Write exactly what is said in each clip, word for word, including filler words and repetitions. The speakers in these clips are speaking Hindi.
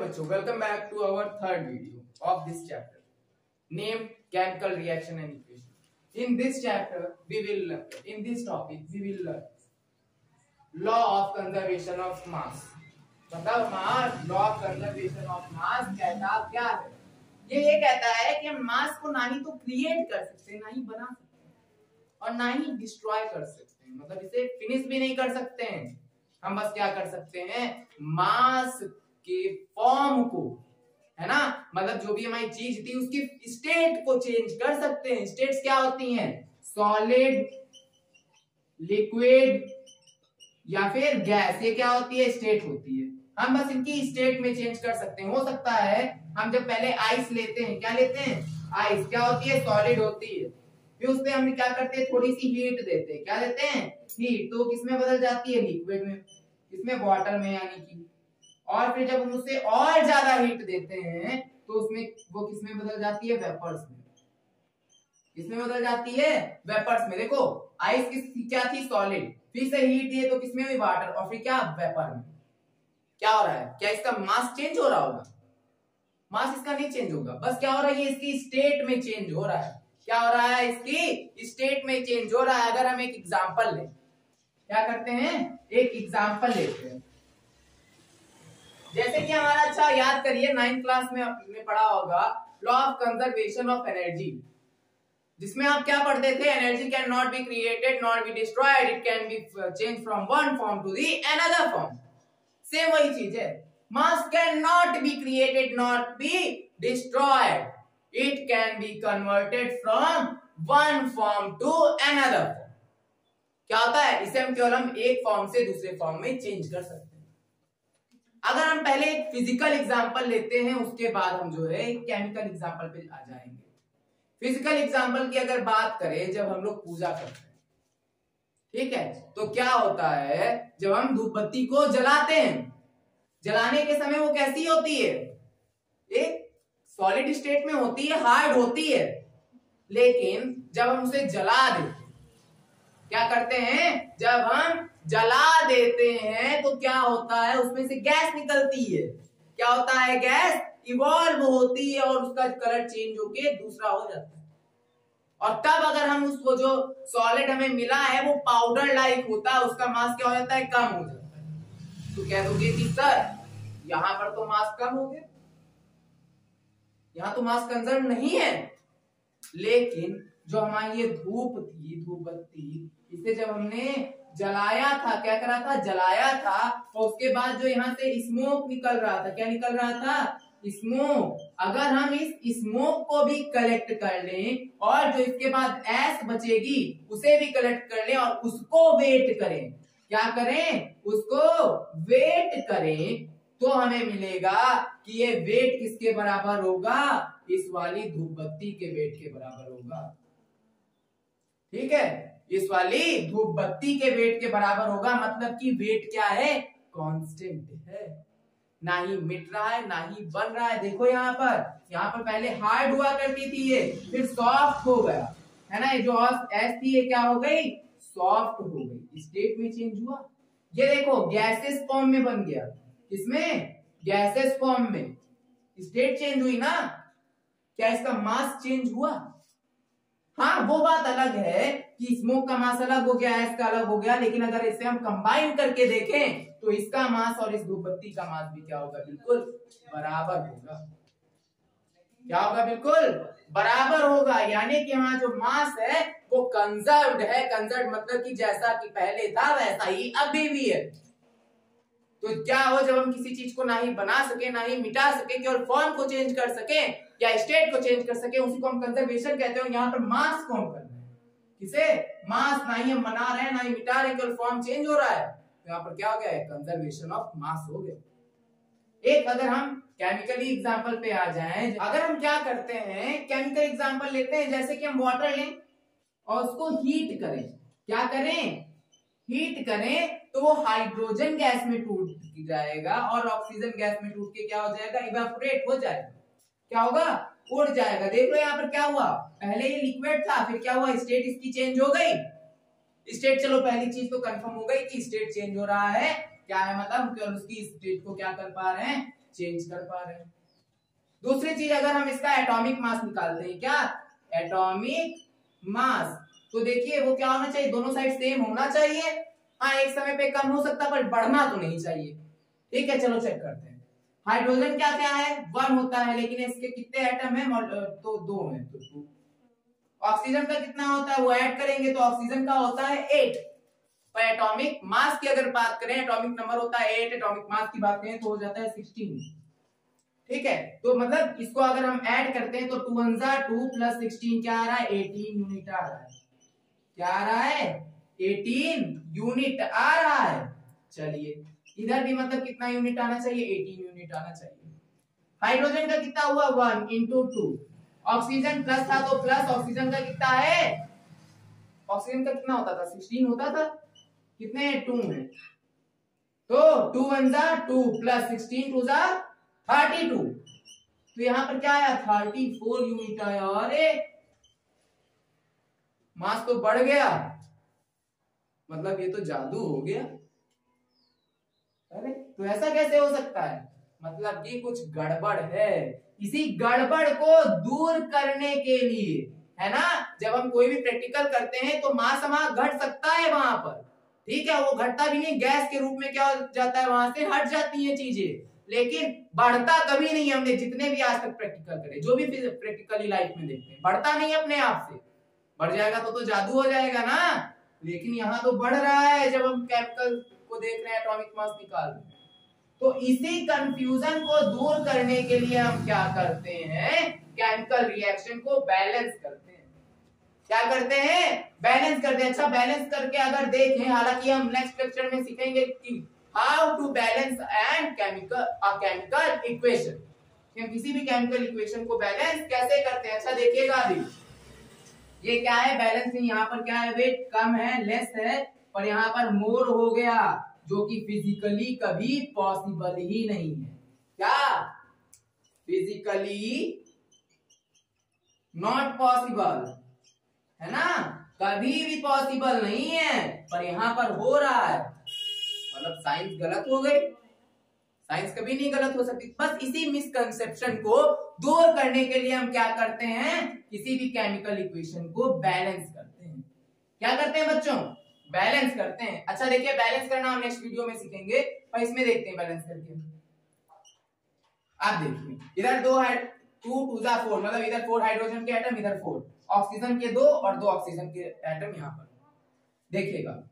बच्चों, welcome back to our third video of this chapter named chemical reaction and equation. In this chapter we will learn, in this topic we will learn law of conservation of mass. मतलब mass, law of conservation of mass कहता क्या है? ये ये कहता है कि हम मास को ना ही तो क्रिएट कर सकते, ना ही बना सकते और ना ही डिस्ट्रॉय कर सकते हैं, मतलब इसे फिनिश भी नहीं कर सकते हैं। हम बस क्या कर सकते हैं, मास के फॉर्म को, है ना, मतलब जो भी हमारी चीज थी उसकी स्टेट को चेंज कर सकते हैं। स्टेट्स क्या होती हैं? सॉलिड, लिक्विड या फिर गैस। ये क्या होती है? स्टेट होती है। हम बस इनकी स्टेट में चेंज कर सकते हैं। हो सकता है हम जब पहले आइस लेते हैं, क्या लेते हैं? आइस क्या होती है? सॉलिड होती है। फिर उसमें हम क्या करते हैं? थोड़ी सी हीट देते हैं। क्या देते हैं? हीट। तो किसमें बदल जाती है? लिक्विड में। किसमें? वाटर में, यानी कि। और फिर जब हम उससे और ज्यादा हीट देते हैं तो उसमें वो किसमें बदल जाती है? वेपर्स में। किसमें बदल जाती है? वेपर्स में। देखो आइस किस क्या थी? सॉलिड। फिर से हीट दिए तो किसमें हुई? वाटर। और फिर क्या? वेपर में। क्या हो रहा है? क्या इसका मास चेंज हो रहा होगा? मास इसका नहीं चेंज होगा, बस क्या हो रहा है? ये इसकी स्टेट में चेंज हो रहा है। क्या हो रहा है? इसकी स्टेट में चेंज हो रहा है। अगर हम एक एग्जांपल लें, क्या करते हैं? एक एग्जांपल लेते हैं। जैसे कि हमारा, अच्छा याद करिए, नाइन्थ क्लास में आपने पढ़ा होगा law of conservation of energy, जिसमें आप क्या पढ़ते थे? Energy can not be created not be destroyed, it can be change from one form to the another form. Same वही चीज है। Mass can not be created not be destroyed, it can be converted from one form to another form. क्या होता है? इसे हम केवल हम एक फॉर्म से दूसरे फॉर्म में चेंज कर सकते हैं। अगर हम पहले एक फिजिकल एग्जांपल लेते हैं, उसके बाद हम जो है केमिकल एग्जांपल पे आ जाएंगे। फिजिकल एग्जांपल की अगर बात करें, जब हम लोग पूजा करते हैं, ठीक है, तो क्या होता है? जब हम धूप बत्ती को जलाते हैं, जलाने के समय वो कैसी होती है? एक सॉलिड स्टेट में होती है, हार्ड होती है। लेकिन जब हम उसे जला देते हैं, क्या करते हैं? जब हम जला देते हैं तो क्या होता है? उसमें से गैस निकलती है। क्या होता है? गैस इवॉल्व होती है और उसका कलर चेंज होके दूसरा हो जाता है। और तब अगर हम उसको, जो सॉलिड हमें मिला है वो पाउडर लाइक होता है, उसका मास क्या हो जाता है? कम हो जाता है। तो कह दोगे कि सर यहां पर तो मास कम हो गया, यहां तो मास कंजर्व नहीं है। लेकिन जो हमारी ये धूप थी, धूप बत्ती, इसे जब हमने जलाया था, क्या करा था? जलाया था। और उसके बाद जो यहाँ से स्मोक निकल रहा था, क्या निकल रहा था? स्मोक। अगर हम इस स्मोक को भी कलेक्ट कर लें और जो इसके बाद ऐश बचेगी उसे भी कलेक्ट कर लें और उसको वेट करें, क्या करें? उसको वेट करें, तो हमें मिलेगा कि ये वेट किसके बराबर होगा? इस वाली धूप बत्ती के वेट के बराबर होगा। ठीक है, इस वाली धूप बत्ती के वेट के बराबर होगा। मतलब कि वेट क्या है? कांस्टेंट है, ना ही मिट रहा है ना ही बन रहा है। देखो यहाँ पर, यहाँ पर पहले हार्ड हुआ करती थी ये, फिर सॉफ्ट हो गया, है ना। ये जो एस थी ये क्या हो गई? सॉफ्ट हो गई, स्टेट में चेंज हुआ। ये देखो गैसेस फॉर्म में बन गया। किसमें? गैसेस फॉर्म में। स्टेट चेंज हुई ना। क्या इसका मास चेंज हुआ? हाँ, वो बात अलग है कि स्मोक का मास अलग हो गया, इसका अलग हो गया, लेकिन अगर इसे हम कंबाइन करके देखें तो इसका मास और इस धूप बत्ती का मास भी क्या होगा? बिल्कुल बराबर होगा। क्या होगा? बिल्कुल बराबर होगा। यानी कि हमारा जो मास है वो कंजर्व्ड है। कंजर्व्ड मतलब कि जैसा कि पहले था वैसा ही अभी भी है। तो क्या हो, जब हम किसी चीज को ना ही बना सके ना ही मिटा सके, केवल फॉर्म को चेंज कर सके या स्टेट को चेंज कर सके, उसी को हम कंजर्वेशन कहते हैं। यहाँ पर मास को हम कर रहे हैं। किसे? मास। ना ही हम बना रहे हैं ना ही मिटा रहे हैं, केवल फॉर्म चेंज हो रहा है। तो यहाँ पर क्या हो गया है? कंजर्वेशन ऑफ मास हो गया। एक अगर हम केमिकली एग्जांपल पे आ जाएं, अगर हम क्या करते हैं, केमिकल एग्जांपल लेते हैं, जैसे कि हम वाटर लें और उसको हीट करें। क्या करें? हीट करें तो वो हाइड्रोजन गैस में टूट जाएगा और ऑक्सीजन गैस में टूट के क्या हो जाएगा? इवेपोरेट हो जाएगा। क्या होगा? उड़ जाएगा। देख लो यहाँ पर क्या हुआ, पहले ये लिक्विड था, फिर क्या हुआ? स्टेट इसकी चेंज हो गई। स्टेट, चलो पहली चीज तो कंफर्म हो गई कि स्टेट चेंज हो रहा है। क्या है? मतलब केवल उसकी स्टेट को क्या कर पा रहे हैं? चेंज कर पा रहे हैं। दूसरी चीज, अगर हम इसका एटॉमिक मास निकालते हैं, क्या एटॉमिक मास, तो देखिए वो क्या होना चाहिए, दोनों साइड सेम होना चाहिए। हाँ, एक समय पे कम हो सकता है पर बढ़ना तो नहीं चाहिए। ठीक है, चलो चेक करते हैं। हाइड्रोजन क्या क्या है, वन होता है, लेकिन इसके कितने एटम है, तो दो है, तो टू। ऑक्सीजन का कितना होता है, वो ऐड करेंगे तो ऑक्सीजन का होता है एट। पर एटॉमिक मास की अगर बात करें, एटॉमिक नंबर होता है एट, एटॉमिक मास की बात करें तो हो जाता है सिक्सटीन। ठीक है, तो मतलब इसको अगर हम ऐड करते हैं तो टू वन जा टू प्लस सिक्सटीन क्या आ रहा है, एटीन यूनिट आ रहा है। क्या आ रहा है, एटीन यूनिट आ रहा है। चलिए इधर भी मतलब कितना यूनिट आना चाहिए, एटीन यूनिट आना चाहिए। हाइड्रोजन का कितना हुआ, one into two. Oxygen plus था तो प्लस ऑक्सीजन का कितना है, ऑक्सीजन का कितना होता था, सिक्सटीन होता था, कितने टू है, तो टू वन जा टू प्लस सिक्सटीन टू जा थर्टी टू। तो यहां पर क्या आया, थर्टी फोर यूनिट आया। अरे मास तो बढ़ गया, मतलब ये तो जादू हो गया। अरे तो ऐसा कैसे हो सकता है, मतलब कि कुछ गड़बड़ है। इसी गड़बड़ को दूर करने के लिए, है ना, जब हम कोई भी प्रैक्टिकल करते हैं तो मास वहां घट सकता है वहां पर, ठीक है, वो घटता भी नहीं, गैस के रूप में क्या हो जाता है, वहां से हट जाती है चीजें, लेकिन बढ़ता कभी नहीं। हमने जितने भी आज तक प्रैक्टिकल करे, जो भी प्रैक्टिकली लाइफ में देखते हैं, बढ़ता नहीं अपने आप से। बढ़ जाएगा तो तो जादू हो जाएगा ना, लेकिन यहाँ तो बढ़ रहा है जब हम केमिकल को देख रहे हैं, एटॉमिक मास निकाल रहे हैं। तो इसी कंफ्यूजन को दूर करने के लिए हम क्या करते हैं, केमिकल रिएक्शन को बैलेंस करते हैं। क्या करते हैं, बैलेंस करते हैं। अच्छा, बैलेंस करके अगर देखें, हालांकि हम नेक्स्ट लेक्चर में सीखेंगे कि how to balance and chemical a chemical equation, हम किसी भी केमिकल इक्वेशन को बैलेंस कैसे करते हैं। अच्छा देखिएगा, अभी ये क्या है, बैलेंस में यहाँ पर क्या है, वेट कम है, लेस है, और यहाँ पर मोर हो गया, जो कि फिजिकली कभी पॉसिबल ही नहीं है। क्या, फिजिकली नॉट पॉसिबल, है ना, कभी भी पॉसिबल नहीं है, पर यहाँ पर हो रहा है, मतलब साइंस गलत हो गई। साइंस कभी नहीं गलत हो सकती। बस इसी मिसकंसेप्शन को दूर करने के लिए हम क्या करते हैं, किसी भी केमिकल इक्वेशन को बैलेंस करते हैं। क्या करते हैं बच्चों, बैलेंस करते हैं। अच्छा देखिए, बैलेंस करना हम नेक्स्ट वीडियो में सीखेंगे, पर इसमें देखते हैं बैलेंस करके। आप देखिए, इधर दो है, टू टू जा फोर, मतलब इधर फोर हाइड्रोजन के एटम, इधर फोर ऑक्सीजन के दो, और दो ऑक्सीजन के एटम यहाँ पर। देखिएगा,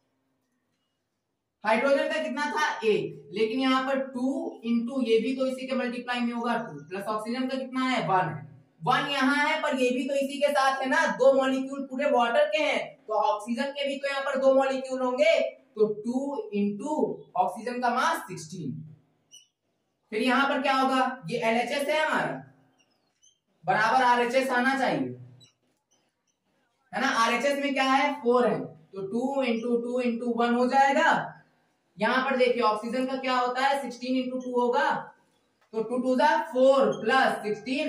हाइड्रोजन का कितना था, एक, लेकिन यहाँ पर टू इंटू ये भी तो इसी के मल्टीप्लाई में होगा, टू प्लस ऑक्सीजन का कितना है, वन है। वन यहाँ है, पर ये भी तो इसी के साथ है ना, दो मॉलिक्यूल पूरे वाटर के हैं, तो ऑक्सीजन के भी तो यहाँ पर दो मॉलिक्यूल होंगे, तो टू इंटू ऑक्सीजन का मास सिक्सटीन। फिर यहाँ पर क्या होगा, ये एल एच एस है हमारा, बराबर आर एच एस आना चाहिए, है ना। आर एच एस में क्या है, फोर है, तो two into two into one हो जाएगा। यहां पर देखिए ऑक्सीजन का क्या होता है, सिक्सटीन इंटू टू होगा, तो टू टू जा फोर प्लस सिक्सटीन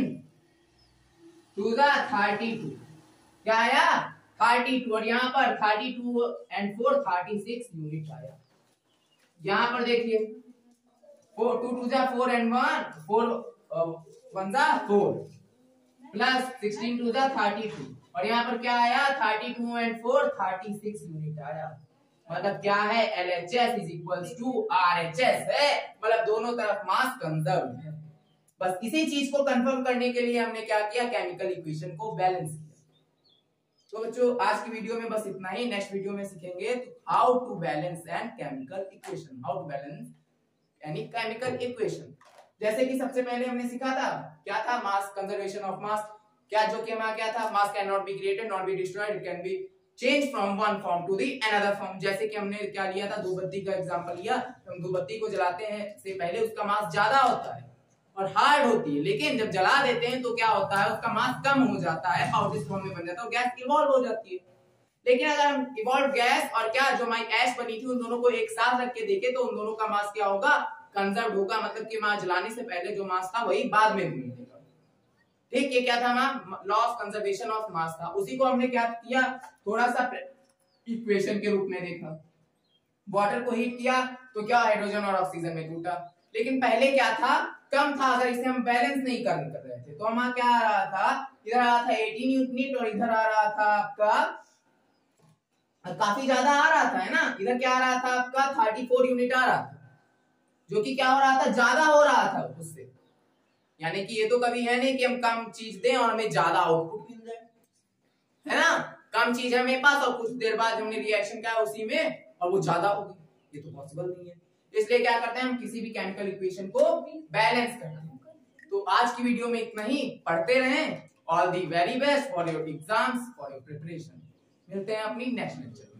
टू जा थर्टी टू, क्या आया, थर्टी टू, और यहाँ पर thirty two and four thirty six unit आया। यहाँ पर देखिए, फोर टू टू जा four and one four one जा फोर प्लस सिक्सटीन टू जा थर्टी टू, और यहाँ पर क्या आया, thirty two and four thirty six unit आया। मतलब क्या है, L H S is equals to R H S है, मतलब दोनों तरफ मास कंजर्व है। बस इसी चीज को कंफर्म करने के लिए हमने क्या किया, केमिकल इक्वेशन को बैलेंस किया। तो बच्चों आज की वीडियो में बस इतना ही, नेक्स्ट वीडियो में सीखेंगे how to balance and chemical equation, how to balance यानी केमिकल इक्वेशन। जैसे कि सबसे पहले हमने सीखा था, क्या था, मास कंजर्वेशन ऑफ मास, क्या जो कि हमारा क्या था, mass can not be created not be destroyed, it can be change from one form to the another form. जैसे कि हमने क्या लिया था, धूपबत्ती का एग्जांपल लिया, हम धूपबत्ती को जलाते हैं से पहले उसका मास ज्यादा होता है और हार्ड होती है, लेकिन जब जला देते हैं तो क्या होता है, उसका मास कम हो जाता है, पाउडर फॉर्म में बन जाता है, गैस इवॉल्व हो जाती है। लेकिन अगर हम इवॉल्व गैस और क्या जो हमारी ऐश बनी थी, उन दोनों को एक साथ रख के देखें तो उन दोनों का मास क्या होगा, कंजर्व होगा, मतलब कि मास जलाने से पहले जो मास था वही बाद में मिलेगा। ठीक, ये क्या था हमारा law of conservation of mass था, उसी को हमने क्या किया, थोड़ा सा इक्वेशन के रूप में देखा। वाटर को हीट किया तो क्या, हाइड्रोजन और ऑक्सीजन में टूटा, लेकिन पहले क्या था, कम था। अगर इसे हम बैलेंस नहीं कर कर रहे थे तो हमारा क्या आ रहा था, इधर आ रहा था अठारह न्यूटन और इधर आ रहा था आपका काफी ज्यादा आ रहा था, है ना। इधर क्या आ रहा था आपका चौंतीस यूनिट आ रहा था, जो कि क्या हो रहा था, ज्यादा हो रहा था उससे। यानी कि ये तो कभी है नहीं कि हम कम चीज दें और हमें ज्यादा आउटपुट मिल जाए, है ना। कम चीज है मेरे पास और कुछ देर बाद हमने रिएक्शन किया उसी में और वो ज्यादा हो गई, ये तो पॉसिबल नहीं है। इसलिए क्या करते हैं हम, किसी भी केमिकल इक्वेशन को बैलेंस करते हैं। तो आज की वीडियो में इतना ही, पढ़ते रहें। All the very best for your exams, for your preparation. मिलते हैं अपनी नेक्स्ट लेक्चर।